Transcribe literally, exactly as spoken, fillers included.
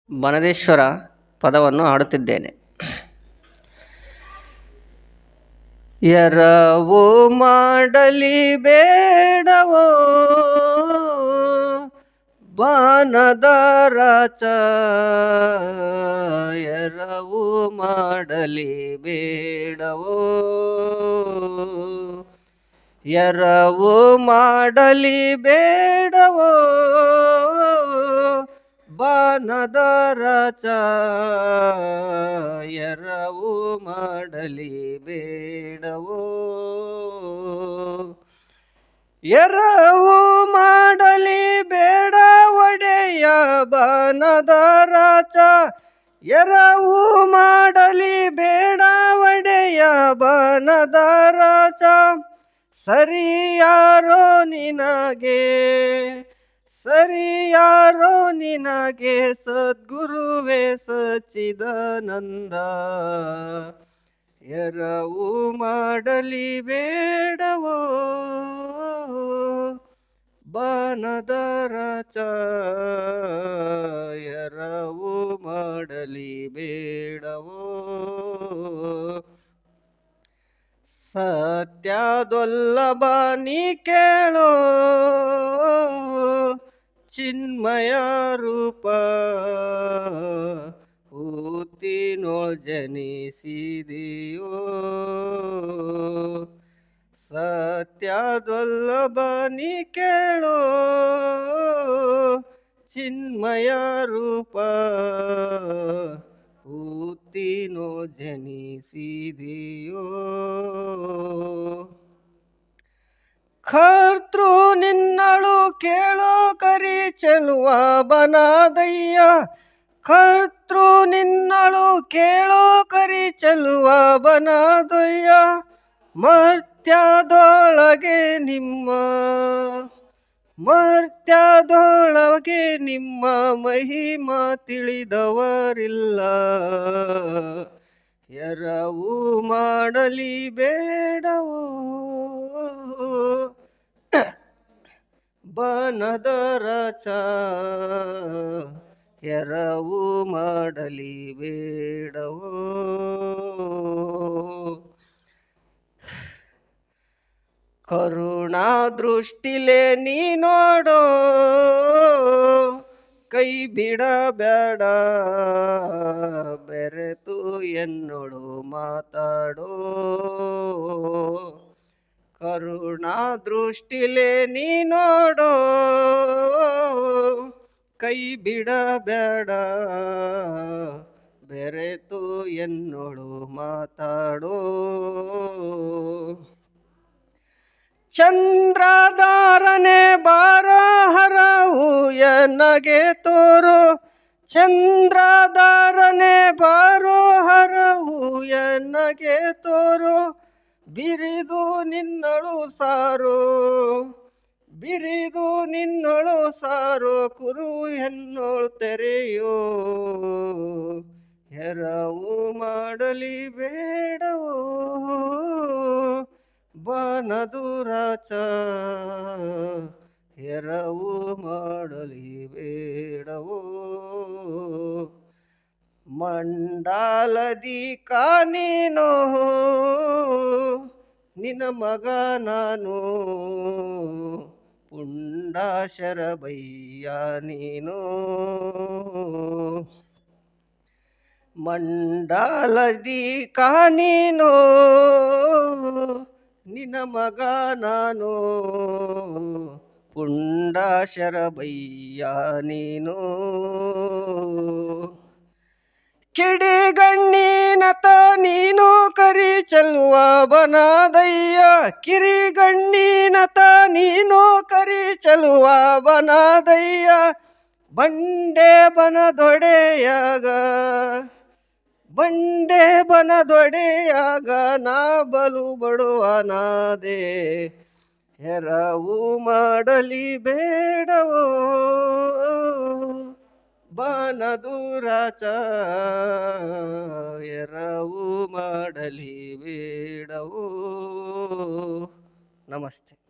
ಬನದೇಶ್ವರ ಪದವನ್ನು ಹಾಡುತ್ತಿದ್ದೇನೆ. ಎರವು ಮಾಡಲಿ ಬೇಡವೋ ಬಾನದ ರಾಚ, ಎರವು ಮಾಡಲಿ ಬೇಡವೋ, ಎರವು ಮಾಡಲಿ ಬೇಡವೋ ಬಾನದ ರಾಚ, ಎರವು ಮಾಡಲಿ ಬೇಡವೋ, ಎರವು ಮಾಡಲಿ ಬೇಡ ಒಡೆಯ ಬಾನದ ರಾಚ, ಎರವು ಮಾಡಲಿ ಬೇಡ ಒಡೆಯ ಬಾನದ ರಾಚ, ಸರಿಯಾರೋ ನಿನಗೆ ಸರಿಯಾರೋ ನಿನಗೆ ಸದ್ಗುರುವೇ ಸಚ್ಚಿದಾನಂದ, ಎರವು ಮಾಡಲಿ ಬೇಡವೋ ಬಾನದ ರಾಚ, ಎರವು ಮಾಡಲಿ ಬೇಡವೋ. ಸತ್ಯದೊಲ್ಲಭ ನೀ ಕೇಳೋ ಚಿನ್ಮಯ ರೂಪ, ಊತಿನೊಳ್ ಜನಿಸಿದೆಯೋ, ಸತ್ಯದೊಲ್ಲಭ ನೀ ಕೇಳೋ ಚಿನ್ಮಯ ರೂಪ, ಊತಿನೊಳ್ ಜನಿಸಿದೆಯೋ, ಕರ್ತೃ ನಿನ್ನಳು ಕೇಳೋ ಕರಿ ಚೆಲುವ ಬನದಯ್ಯ, ಕರ್ತೃ ನಿನ್ನಳು ಕೇಳೋ ಕರಿ ಚೆಲುವ ಬನದಯ್ಯ, ಮರ್ತ್ಯದೊಳಗೆ ನಿಮ್ಮ ಮರ್ತ್ಯದೊಳಗೆ ನಿಮ್ಮ ಮಹಿಮ ತಿಳಿದವರಿಲ್ಲ, ಎರವು ಮಾಡಲಿ ಬೇಡವೋ ಬಾನದ ರಾಚ, ಎರವು ಮಾಡಲಿ ಬೇಡವೋ. ಕರುಣಾ ದೃಷ್ಟಿಲೆ ನೀ ನೋಡೋ ಕೈ ಬಿಡಬೇಡ, ಬೆರೆತು ಎನ್ನೋಡು ಮಾತಾಡೋ, ಕರುಣಾ ದೃಷ್ಟಿಲೆ ನೀ ನೋಡೋ ಕೈ ಬಿಡಬೇಡ, ಬೆರೆತು ಎನ್ನೋಡು ಮಾತಾಡೋ, ಚಂದ್ರಧಾರನೆ ಬಾರೋ ಹರವು ಎನ್ನಗೆ ತೋರೋ, ಚಂದ್ರಧಾರನೆ ಬಾರೋ ಹರವು ಎನ್ನಗೆ ತೋರೋ, ಬಿರಿದು ನಿನ್ನಳು ಸಾರೋ ಬಿರಿದು ನಿನ್ನಳು ಸಾರೋ, ಕುರು ಎನ್ನೋಳು ತೆರೆಯೋ, ಎರವು ಮಾಡಲಿ ಬೇಡವೋ ಬಾನದು ರಾಚ, ಎರವು ಮಾಡಲಿ ಬೇಡವೋ. ಮಂಡಾಲದಿ ಕಾನೀನೋ ನಿನ್ನ ಮಗ ನಾನು, ಪುಂಡಾಶರ ಬಯ್ಯ ನೀನು, ಮಂಡಾಲದಿ ಕಾನೀನೋ ನಿನ್ನ ಮಗ ನಾನು, ಪುಂಡಾಶರ ಬಯ್ಯ ನೀನು, ಕಿಡಿಗಣ್ಣಿನತ ನೀನು ಕರಿ ಚೆಲುವ ಬನದಯ್ಯ, ಕಿರಿಗಣ್ಣಿನತ ನೀನು ಕರಿ ಚೆಲುವ ಬನದಯ್ಯ, ಬಂಡೆ ಬನದೊಡೆಯಾಗ ಬಂಡೆ ಬನದೊಡೆಯಾಗ ನಾ ಬಲು ಬಡುವನಾದೆ, ಎರವು ಮಾಡಲಿ ಬೇಡವೋ ಬಾನದು ರಾಚ, ಎರವು ಮಾಡಲಿ ಬೇಡವೋ. ನಮಸ್ತೆ.